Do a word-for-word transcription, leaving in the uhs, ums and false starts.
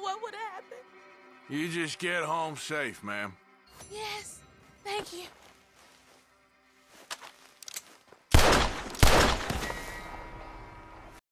what would happen. You just get home safe, ma'am. Yes, thank you.